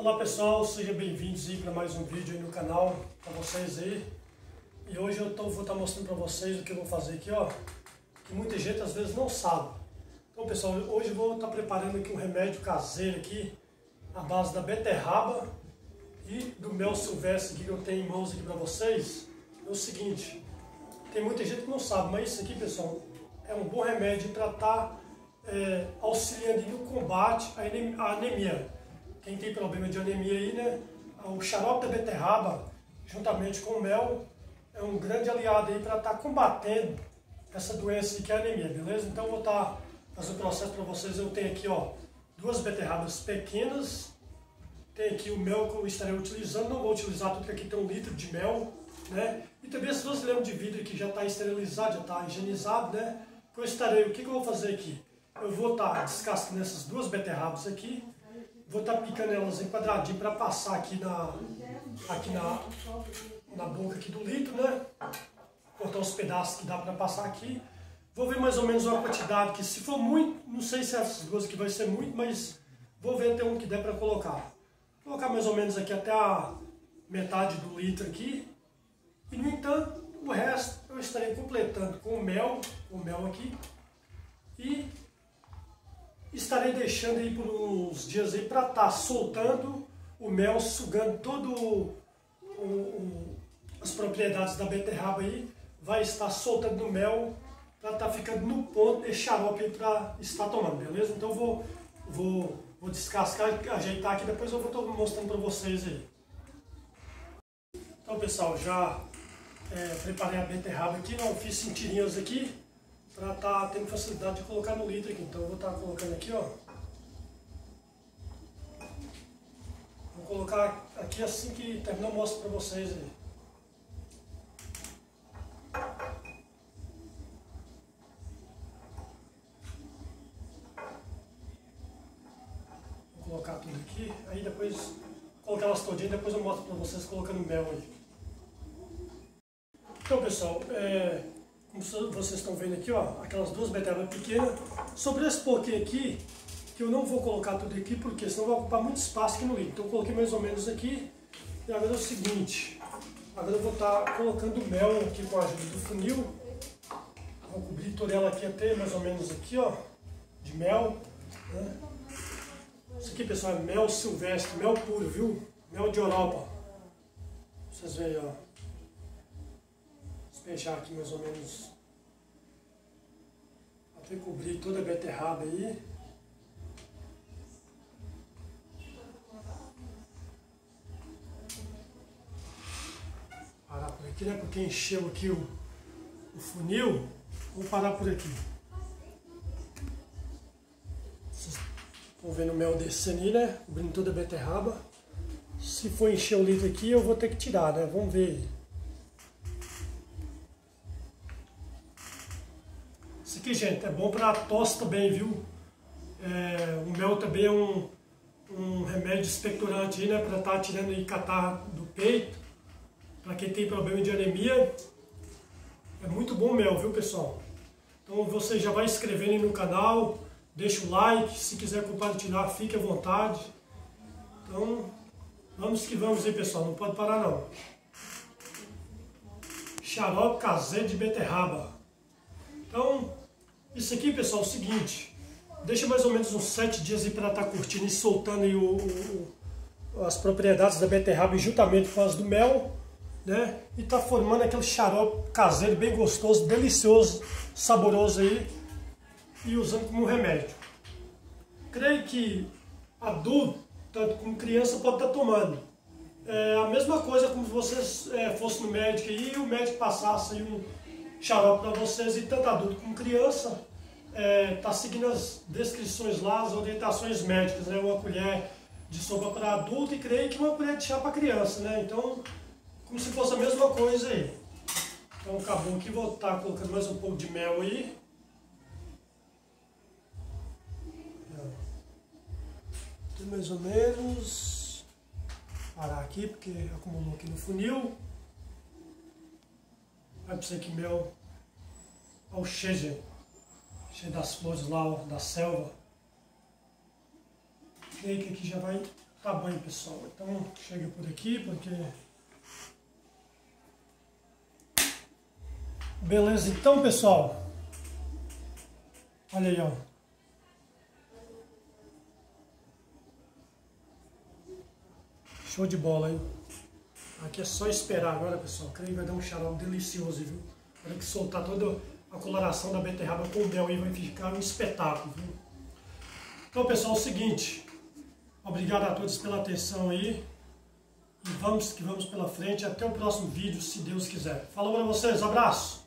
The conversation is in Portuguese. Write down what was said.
Olá pessoal, sejam bem-vindos para mais um vídeo aí no canal para vocês aí. E hoje vou estar mostrando para vocês o que eu vou fazer aqui, ó, que muita gente às vezes não sabe. Então pessoal, hoje eu vou estar preparando aqui um remédio caseiro aqui, à base da beterraba e do mel silvestre aqui que eu tenho em mãos aqui para vocês. É o seguinte, tem muita gente que não sabe, mas isso aqui pessoal, é um bom remédio para estar auxiliando no combate à anemia. Quem tem problema de anemia aí, né? O xarope da beterraba, juntamente com o mel, é um grande aliado aí para estar combatendo essa doença que é a anemia, beleza? Então eu vou estar fazendo o processo para vocês. Eu tenho aqui, ó, 2 beterrabas pequenas, tem aqui o mel que eu estarei utilizando, não vou utilizar tudo, porque aqui tem 1 litro de mel, né? E também as 2 lembras de vidro que já está esterilizado, já está higienizado, né? O que eu vou fazer aqui? Eu vou estar descascando essas 2 beterrabas aqui, vou estar picando elas em quadradinho para passar aqui na boca aqui do litro, né? Cortar os pedaços que dá para passar aqui. Vou ver mais ou menos uma quantidade que, se for muito, não sei se essas 2 aqui vai ser muito, mas vou ver até um que der para colocar. Vou colocar mais ou menos aqui até a metade do litro aqui. E no entanto, o resto eu estarei completando com o mel aqui. E estarei deixando aí por uns dias aí para estar soltando o mel, sugando todo as propriedades da beterraba aí, vai estar soltando o mel para estar ficando no ponto de xarope aí para estar tomando, beleza? Então vou descascar, ajeitar aqui, depois eu vou estar mostrando para vocês aí. Então pessoal, já preparei a beterraba aqui, não fiz em tirinhas aqui, para estar tendo facilidade de colocar no litro aqui. Então eu vou estar colocando aqui, ó. Vou colocar aqui assim que terminar, eu mostro para vocês aí. Vou colocar tudo aqui, aí depois colocar elas todinhas, depois eu mostro para vocês colocando mel aí. Então pessoal, como vocês estão vendo aqui, ó, aquelas 2 beterrabas pequenas. Sobre esse pouquinho aqui, que eu não vou colocar tudo aqui, porque senão vai ocupar muito espaço aqui no litro. Então eu coloquei mais ou menos aqui. E agora é o seguinte, agora eu vou estar colocando mel aqui com a ajuda do funil. Vou cobrir toda ela aqui até mais ou menos aqui, ó, de mel, né? Isso aqui, pessoal, é mel silvestre, mel puro, viu? Mel de Europa. Vocês veem, ó. Fechar aqui mais ou menos até cobrir toda a beterraba aí. Parar por aqui, né? Porque encheu aqui o funil. Vou parar por aqui. Vocês estão vendo o mel descendo aí, né? Cobrindo toda a beterraba. Se for encher o litro aqui, eu vou ter que tirar, né? Vamos ver. Isso aqui, gente, é bom para tosse também, viu? O mel também é um remédio expectorante aí, né? Para estar tirando aí catarro do peito. Para quem tem problema de anemia. É muito bom o mel, viu, pessoal? Então você já vai inscrevendo aí no canal, deixa o like, se quiser compartilhar, fique à vontade. Então, vamos que vamos aí, pessoal, não pode parar não. Xarope caseiro de beterraba. Então, isso aqui, pessoal, é o seguinte, deixa mais ou menos uns 7 dias aí para estar curtindo e soltando aí as propriedades da beterraba juntamente com as do mel, né? E tá formando aquele xarope caseiro bem gostoso, delicioso, saboroso aí, e usando como remédio. Creio que adulto, tanto como criança, pode estar tomando. É a mesma coisa como se vocês fossem no médico aí e o médico passasse aí um xarope para vocês, e tanto adulto como criança tá seguindo as descrições lá, as orientações médicas, né? Uma colher de sopa para adulto e creio que uma colher de chá para criança, né? Então, como se fosse a mesma coisa aí. Então acabou aqui, vou estar colocando mais um pouco de mel aí. Tem mais ou menos. Parar aqui porque acumulou aqui no funil. Vai para que mel. Olha o cheio das flores lá, ó, da selva. Creio que aqui já vai Tá bom, pessoal. Então chega por aqui, porque... Beleza, então, pessoal. Olha aí, ó. Show de bola, hein? Aqui é só esperar agora, pessoal. Creio que vai dar um xarope delicioso, viu? Na hora que soltar toda a coloração da beterraba com o mel aí, vai ficar um espetáculo, viu? Então, pessoal, é o seguinte. Obrigado a todos pela atenção aí. E vamos pela frente. Até o próximo vídeo, se Deus quiser. Falou pra vocês, abraço!